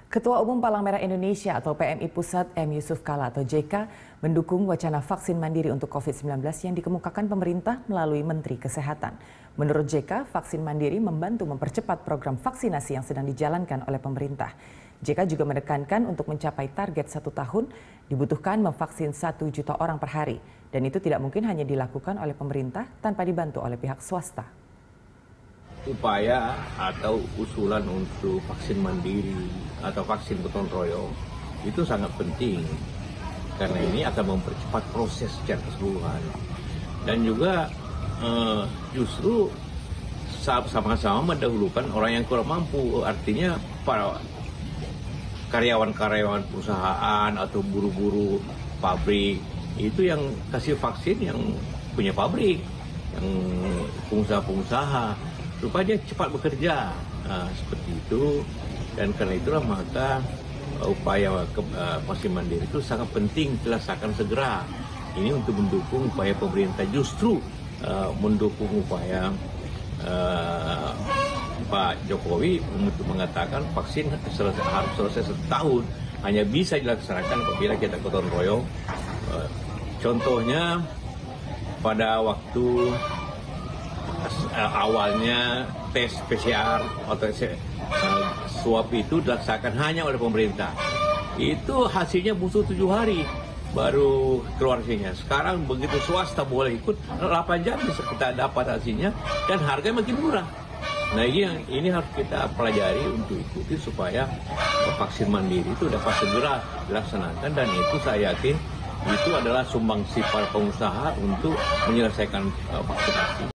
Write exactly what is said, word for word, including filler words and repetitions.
Ketua Umum Palang Merah Indonesia atau P M I Pusat M. Yusuf Kala atau J K mendukung wacana vaksin mandiri untuk COVID sembilan belas yang dikemukakan pemerintah melalui Menteri Kesehatan. Menurut J K, vaksin mandiri membantu mempercepat program vaksinasi yang sedang dijalankan oleh pemerintah. J K juga menekankan untuk mencapai target satu tahun dibutuhkan memvaksin satu juta orang per hari. Dan itu tidak mungkin hanya dilakukan oleh pemerintah tanpa dibantu oleh pihak swasta. Upaya atau usulan untuk vaksin mandiri atau vaksin gotong royong itu sangat penting karena ini akan mempercepat proses secara keseluruhan dan juga eh, justru sama-sama mendahulukan orang yang kurang mampu, artinya para karyawan-karyawan perusahaan atau buru-buru pabrik itu yang kasih vaksin yang punya pabrik, yang pengusaha-pengusaha supaya dia cepat bekerja, nah, seperti itu. Dan karena itulah maka upaya uh, vaksin mandiri itu sangat penting dilaksanakan segera. Ini untuk mendukung upaya pemerintah, justru uh, mendukung upaya uh, Pak Jokowi untuk mengatakan vaksin selesai, harus selesai setahun, hanya bisa dilaksanakan apabila kita gotong royong. Uh, contohnya pada waktu uh, awalnya tes P C R atau uh, swab itu dilaksanakan hanya oleh pemerintah. Itu hasilnya butuh tujuh hari baru keluar hasilnya. Sekarang begitu swasta boleh ikut, delapan jam bisa kita dapat hasilnya dan harganya makin murah. Nah ini yang ini harus kita pelajari untuk ikuti supaya vaksin mandiri itu dapat segera dilaksanakan, dan itu saya yakin itu adalah sumbangsi para pengusaha untuk menyelesaikan uh, vaksinasi.